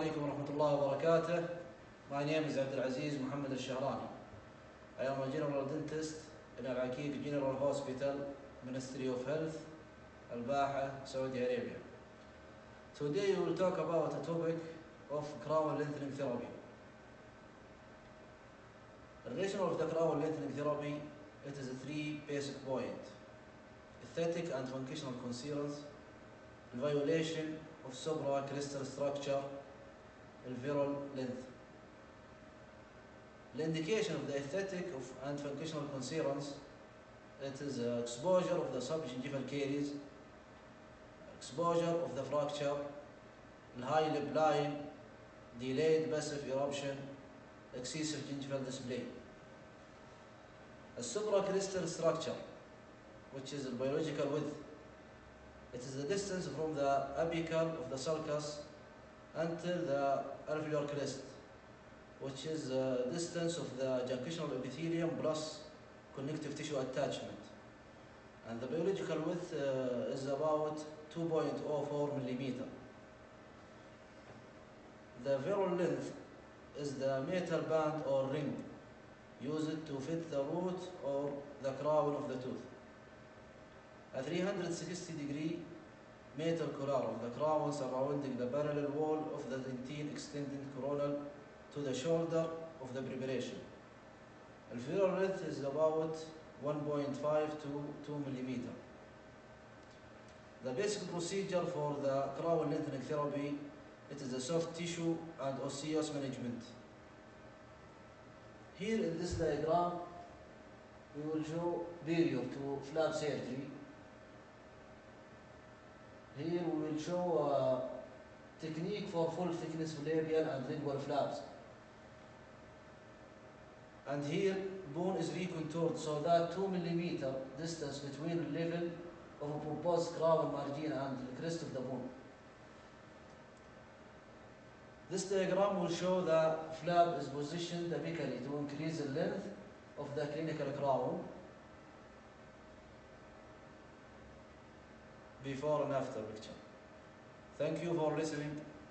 alaikum wa rahmatullahi wa barakatuh. My name is Abdulaziz Muhammad Al-Shahrani. I am a general dentist in Al-Aqiq General Hospital, Ministry of Health, Al-Baha, Saudi Arabia. Today we will talk about a topic of crown lengthening therapy. The relation of the crown lengthening therapy, it is a three basic points: aesthetic and functional concerns, violation of supracrystal structure, alveolar length. The indication of the aesthetic and functional concerns, it is exposure of the subgingival caries, exposure of the fracture, high lip line, delayed passive eruption, excessive gingival display. A supracrystal structure, which is a biological width, it is the distance from the apical of the sulcus until the alveolar crest, which is the distance of the junctional epithelium plus connective tissue attachment. And the biological width is about 2.04 millimeter. The alveolar length is the metal band or ring used to fit the root or the crown of the tooth. A 360-degree metal collar of the crown surrounding the parallel wall of the dentine extending coronal to the shoulder of the preparation. Alveolar length is about 1.5 to 2 millimeter. The basic procedure for the crown lengthening therapy, it is the soft tissue and osseous management. Here in this diagram, we will show period to flap surgery. Here we will show a technique for full thickness labial and lingual flaps. And here bone is recontoured so that 2 millimeter distance between the level of a proposed crown margin and the crest of the bone. This diagram will show the flap is positioned apically to increase the length of the clinical crown before and after picture. Thank you for listening.